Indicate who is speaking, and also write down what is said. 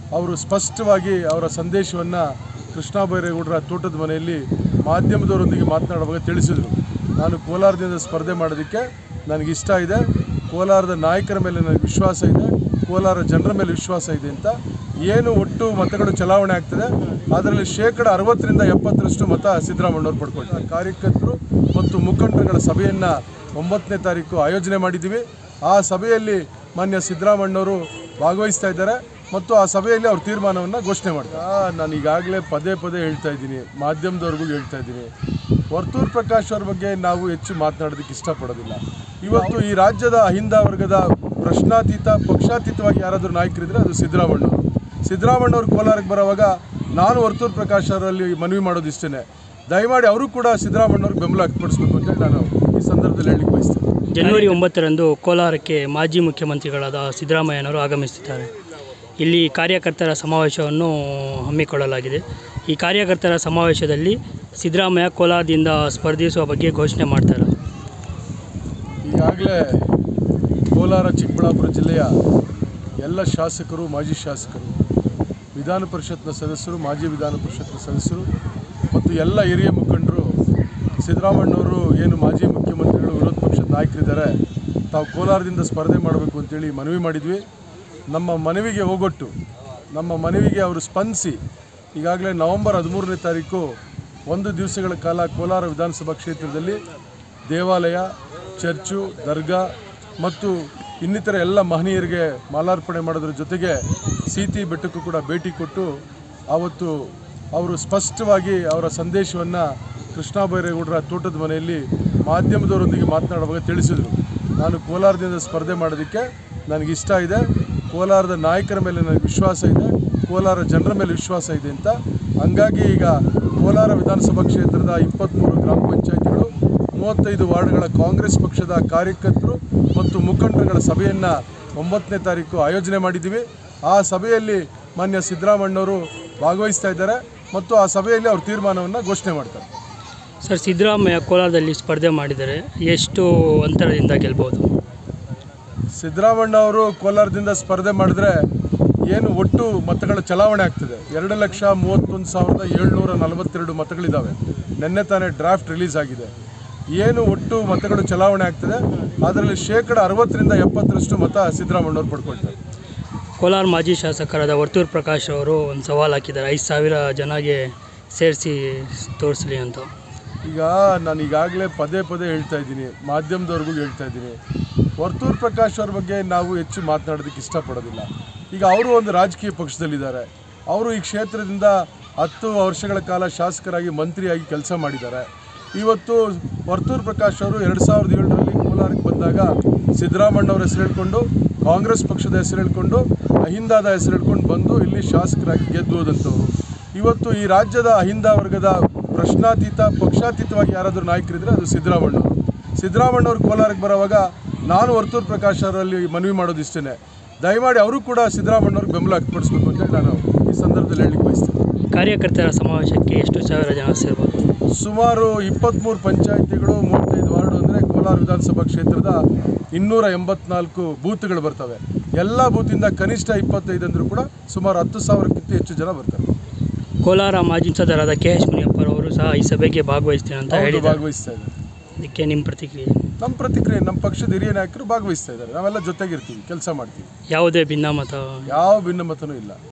Speaker 1: ಅವರು ಸ್ಪಷ್ಟವಾಗಿ ಅವರ ಸಂದೇಶವನ್ನು ಕೃಷ್ಣ ಬೈರೇಗೌಡರ ತೋಟದ ಮನೆಯಲ್ಲಿ ಮಾಧ್ಯಮದವರೊಂದಿಗೆ ಮಾತನಾಡುವಾಗ ತಿಳಿಸಿದರು. ನಾನು ಕೋಲಾರದಿಂದ ಸ್ಪರ್ಧೆ ಮಾಡೋದಕ್ಕೆ ನನಗಿಷ್ಟ ಇದೆ, ಕೋಲಾರದ ನಾಯಕರ ಮೇಲೆ ನನಗೆ ವಿಶ್ವಾಸ ಇದೆ, ಕೋಲಾರ ಜನರ ಮೇಲೆ ವಿಶ್ವಾಸ ಇದೆ ಅಂತ. ಏನು ಒಟ್ಟು ಮತಗಳು ಚಲಾವಣೆ ಆಗ್ತದೆ ಅದರಲ್ಲಿ 60% ಮತ ಸಿದ್ದರಾಮಯ್ಯವ್ರು ಪಡ್ಕೊಳ್ತಾರೆ. ಕಾರ್ಯಕರ್ತರು ಮತ್ತು ಮುಖಂಡರುಗಳ ಸಭೆಯನ್ನು 9ನೇ ತಾರೀಕು ಆಯೋಜನೆ ಮಾಡಿದ್ದೀವಿ. ಆ ಸಭೆಯಲ್ಲಿ ಮಾನ್ಯ ಸಿದ್ದರಾಮಯ್ಯವರು ಭಾಗವಹಿಸ್ತಾ ಇದ್ದಾರೆ ಮತ್ತು ಆ ಸಭೆಯಲ್ಲಿ ಅವ್ರ ತೀರ್ಮಾನವನ್ನು ಘೋಷಣೆ ಮಾಡ್ತಾರೆ. ನಾನು ಈಗಾಗಲೇ ಪದೇ ಹೇಳ್ತಾ ಇದ್ದೀನಿ, ಮಾಧ್ಯಮದವ್ರಿಗೂ ಹೇಳ್ತಾ ಇದ್ದೀನಿ, ವರ್ತೂರು ಪ್ರಕಾಶ್ ಅವ್ರ ಬಗ್ಗೆ ನಾವು ಹೆಚ್ಚು ಮಾತನಾಡೋದಕ್ಕೆ ಇಷ್ಟಪಡೋದಿಲ್ಲ. ಇವತ್ತು ಈ ರಾಜ್ಯದ ಅಹಿಂದ ವರ್ಗದ ಪ್ರಶ್ನಾತೀತ ಪಕ್ಷಾತೀತವಾಗಿ ಯಾರಾದರೂ ನಾಯಕರಿದ್ದರೆ ಅದು ಸಿದ್ದರಾಮಯ್ಯವ್ರು ಕೋಲಾರಕ್ಕೆ ಬರೋವಾಗ ನಾನು ವರ್ತೂರು ಪ್ರಕಾಶ್ ಅವರಲ್ಲಿ ಮನವಿ ಮಾಡೋದಿಷ್ಟೇ, ದಯಮಾಡಿ ಅವರು ಕೂಡ ಸಿದ್ದರಾಮಯ್ಯವ್ರಿಗೆ ಬೆಂಬಲ ವ್ಯಕ್ತಪಡಿಸಬೇಕು ಅಂತೇಳಿ ನಾನು ಈ ಸಂದರ್ಭದಲ್ಲಿ ಹೇಳಲಿಕ್ಕೆ ಬಯಸ್ತೇನೆ.
Speaker 2: ಜನವರಿ 9ರಂದು ಕೋಲಾರಕ್ಕೆ ಮಾಜಿ ಮುಖ್ಯಮಂತ್ರಿಗಳಾದ ಸಿದ್ದರಾಮಯ್ಯನವರು ಆಗಮಿಸುತ್ತಿದ್ದಾರೆ. ಇಲ್ಲಿ ಕಾರ್ಯಕರ್ತರ ಸಮಾವೇಶವನ್ನು ಹಮ್ಮಿಕೊಳ್ಳಲಾಗಿದೆ. ಈ ಕಾರ್ಯಕರ್ತರ ಸಮಾವೇಶದಲ್ಲಿ ಸಿದ್ದರಾಮಯ್ಯ ಕೋಲಾರದಿಂದ ಸ್ಪರ್ಧಿಸುವ ಬಗ್ಗೆ ಘೋಷಣೆ ಮಾಡ್ತಾರೆ.
Speaker 1: ಈಗಾಗಲೇ ಕೋಲಾರ ಚಿಕ್ಕಬಳ್ಳಾಪುರ ಜಿಲ್ಲೆಯ ಎಲ್ಲ ಶಾಸಕರು, ಮಾಜಿ ಶಾಸಕರು, ವಿಧಾನ ಪರಿಷತ್ನ ಸದಸ್ಯರು, ಮಾಜಿ ವಿಧಾನ ಪರಿಷತ್ನ ಸದಸ್ಯರು ಮತ್ತು ಎಲ್ಲ ಹಿರಿಯ ಮುಖಂಡರು ಸಿದ್ದರಾಮಯ್ಯನವರು ಏನು ಮಾಜಿ ಮುಖ್ಯಮಂತ್ರಿಗಳು, ವಿರೋಧ ಪಕ್ಷದ ನಾಯಕರಿದ್ದಾರೆ, ತಾವು ಕೋಲಾರದಿಂದ ಸ್ಪರ್ಧೆ ಮಾಡಬೇಕು ಅಂತೇಳಿ ಮನವಿ ಮಾಡಿದ್ವಿ. ನಮ್ಮ ಮನವಿಗೆ ಹೋಗೊಟ್ಟು, ನಮ್ಮ ಮನವಿಗೆ ಅವರು ಸ್ಪಂದಿಸಿ ಈಗಾಗಲೇ ನವೆಂಬರ್ 13ನೇ ತಾರೀಕು 1 ದಿವಸಗಳ ಕಾಲ ಕೋಲಾರ ವಿಧಾನಸಭಾ ಕ್ಷೇತ್ರದಲ್ಲಿ ದೇವಾಲಯ, ಚರ್ಚು, ದರ್ಗಾ ಮತ್ತು ಇನ್ನಿತರ ಎಲ್ಲ ಮಹನೀಯರಿಗೆ ಮಾಲಾರ್ಪಣೆ ಮಾಡೋದ್ರ ಜೊತೆಗೆ ಸೀತಿ ಬೆಟ್ಟಕ್ಕೂ ಕೂಡ ಭೇಟಿ ಕೊಟ್ಟು ಆವತ್ತು ಅವರು ಸ್ಪಷ್ಟವಾಗಿ ಅವರ ಸಂದೇಶವನ್ನು ಕೃಷ್ಣ ಬೈರೇಗೌಡರ ತೋಟದ ಮನೆಯಲ್ಲಿ ಮಾಧ್ಯಮದವರೊಂದಿಗೆ ಮಾತನಾಡುವಾಗ ತಿಳಿಸಿದರು. ನಾನು ಕೋಲಾರದಿಂದ ಸ್ಪರ್ಧೆ ಮಾಡೋದಕ್ಕೆ ನನಗಿಷ್ಟ ಇದೆ, ಕೋಲಾರದ ನಾಯಕರ ಮೇಲೆ ನನಗೆ ವಿಶ್ವಾಸ ಇದೆ, ಕೋಲಾರ ಜನರ ಮೇಲೆ ವಿಶ್ವಾಸ ಇದೆ ಅಂತ. ಹಂಗಾಗಿ ಈಗ ಕೋಲಾರ ವಿಧಾನಸಭಾ ಕ್ಷೇತ್ರದ 23 ಗ್ರಾಮ ಪಂಚಾಯತಿಗಳು, 35 ವಾರ್ಡ್ಗಳ ಕಾಂಗ್ರೆಸ್ ಪಕ್ಷದ ಕಾರ್ಯಕರ್ತರು ಮತ್ತು ಮುಖಂಡರುಗಳ ಸಭೆಯನ್ನು 9ನೇ ತಾರೀಕು ಆಯೋಜನೆ ಮಾಡಿದ್ದೀವಿ. ಆ ಸಭೆಯಲ್ಲಿ ಮಾನ್ಯ ಸಿದ್ದರಾಮಯ್ಯವರು ಭಾಗವಹಿಸ್ತಾ ಇದ್ದಾರೆ ಮತ್ತು ಆ ಸಭೆಯಲ್ಲಿ ಅವ್ರ ತೀರ್ಮಾನವನ್ನು ಘೋಷಣೆ ಮಾಡ್ತಾರೆ.
Speaker 2: ಸರ್, ಸಿದ್ದರಾಮಯ್ಯ ಕೋಲಾರದಲ್ಲಿ ಸ್ಪರ್ಧೆ ಮಾಡಿದರೆ ಎಷ್ಟು ಅಂತರದಿಂದ ಗೆಲ್ಬೋದು?
Speaker 1: ಸಿದ್ದರಾಮಯ್ಯವರು ಕೋಲಾರದಿಂದ ಸ್ಪರ್ಧೆ ಮಾಡಿದ್ರೆ ಏನು ಒಟ್ಟು ಮತಗಳ ಚಲಾವಣೆ ಆಗ್ತದೆ 2,31,742 ಮತಗಳಿದ್ದಾವೆ. ನಿನ್ನೆ ತಾನೇ ಡ್ರಾಫ್ಟ್ ರಿಲೀಸ್ ಆಗಿದೆ. ಏನು ಒಟ್ಟು ಮತಗಳು ಚಲಾವಣೆ ಆಗ್ತದೆ ಅದರಲ್ಲಿ 60% ಮತ ಸಿದ್ದರಾಮಯ್ಯವ್ರು ಪಡ್ಕೊಳ್ತಾರೆ.
Speaker 2: ಕೋಲಾರ ಮಾಜಿ ಶಾಸಕರಾದ ವರ್ತೂರು ಪ್ರಕಾಶ್ ಅವರು ಒಂದು ಸವಾಲು ಹಾಕಿದ್ದಾರೆ, 5,000 ಜನಗೆ ಸೇರಿಸಿ ತೋರಿಸಲಿ ಅಂತ.
Speaker 1: ಈಗ ನಾನು ಈಗಾಗಲೇ ಪದೇ ಹೇಳ್ತಾ ಇದ್ದೀನಿ, ಮಾಧ್ಯಮದವ್ರಿಗೂ ಹೇಳ್ತಾ ಇದ್ದೀನಿ, ವರ್ತೂರು ಪ್ರಕಾಶ್ ಅವ್ರ ಬಗ್ಗೆ ನಾವು ಹೆಚ್ಚು ಮಾತನಾಡೋದಕ್ಕೆ ಇಷ್ಟಪಡೋದಿಲ್ಲ. ಈಗ ಅವರು ಒಂದು ರಾಜಕೀಯ ಪಕ್ಷದಲ್ಲಿದ್ದಾರೆ. ಅವರು ಈ ಕ್ಷೇತ್ರದಿಂದ 10 ವರ್ಷಗಳ ಕಾಲ ಶಾಸಕರಾಗಿ, ಮಂತ್ರಿಯಾಗಿ ಕೆಲಸ ಮಾಡಿದ್ದಾರೆ. ಇವತ್ತು ವರ್ತೂರು ಪ್ರಕಾಶ್ ಅವರು 2007ರಲ್ಲಿ ಕೋಲಾರಕ್ಕೆ ಬಂದಾಗ ಸಿದ್ದರಾಮಯ್ಯವ್ರ ಹೆಸರು ಹೇಳ್ಕೊಂಡು, ಕಾಂಗ್ರೆಸ್ ಪಕ್ಷದ ಹೆಸರು ಹೇಳ್ಕೊಂಡು, ಅಹಿಂದದ ಹೆಸರು ಹೇಳ್ಕೊಂಡು ಬಂದು ಇಲ್ಲಿ ಶಾಸಕರಾಗಿ ಗೆದ್ದು ಹೋದಂಥವ್ರು. ಇವತ್ತು ಈ ರಾಜ್ಯದ ಅಹಿಂದ ವರ್ಗದ ಪ್ರಶ್ನಾತೀತ ಪಕ್ಷಾತೀತವಾಗಿ ಯಾರಾದರೂ ನಾಯಕರಿದ್ದರೆ ಅದು ಸಿದ್ದರಾಮಯ್ಯವ್ರು ಕೋಲಾರಕ್ಕೆ ಬರೋವಾಗ ನಾನು ವರ್ತೂರು ಪ್ರಕಾಶ್ ಅವರಲ್ಲಿ ಮನವಿ ಮಾಡೋದಿಷ್ಟೇ, ದಯಮಾಡಿ ಅವರು ಕೂಡ ಸಿದ್ದರಾಮಯ್ಯವ್ರಿಗೆ ಬೆಂಬಲ ವ್ಯಕ್ತಪಡಿಸಬೇಕು ಅಂತೇಳಿ ನಾನು ಈ ಸಂದರ್ಭದಲ್ಲಿ ಹೇಳಲಿಕ್ಕೆ ಬಯಸ್ತೇನೆ.
Speaker 2: ಕಾರ್ಯಕರ್ತರ ಸಮಾವೇಶಕ್ಕೆ ಎಷ್ಟು ಸಾವಿರ ಜನ ಸೇರ್ಬೋದು?
Speaker 1: ಸುಮಾರು 23 ಪಂಚಾಯಿತಿಗಳು, 35 ವಾರ್ಡು ಅಂದರೆ ಕೋಲಾರ ವಿಧಾನಸಭಾ ಕ್ಷೇತ್ರದ 284 ಬೂತ್ಗಳು ಬರ್ತವೆ. ಎಲ್ಲ ಬೂತಿಂದ ಕನಿಷ್ಠ 25 ಅಂದರೂ ಕೂಡ ಸುಮಾರು 10,000ಕ್ಕಿಂತ ಹೆಚ್ಚು ಜನ ಬರ್ತಾರೆ.
Speaker 2: ಕೋಲಾರ ಮಾಜಿ ಸಂಸದರಾದ KH ಮುನಿಯಪ್ಪರವರು ಸಹ ಈ ಸಭೆಗೆ ಭಾಗವಹಿಸ್ತೀನಿ ಅಂತ ಹೇಳಿ
Speaker 1: ಭಾಗವಹಿಸ್ತಾ ಇದ್ದಾರೆ.
Speaker 2: ಅದಕ್ಕೆ ನಿಮ್ಮ ಪ್ರತಿಕ್ರಿಯೆ?
Speaker 1: ನಮ್ಮ ಪ್ರತಿಕ್ರಿಯೆ, ನಮ್ಮ ಪಕ್ಷದ ಹಿರಿಯ ನಾಯಕರು ಭಾಗವಹಿಸ್ತಾ ಇದ್ದಾರೆ. ನಾವೆಲ್ಲ ಜೊತೆಗಿರ್ತೀವಿ, ಕೆಲಸ ಮಾಡ್ತೀವಿ.
Speaker 2: ಯಾವುದೇ ಭಿನ್ನಮತ?
Speaker 1: ಯಾವ ಭಿನ್ನಮತನೂ ಇಲ್ಲ.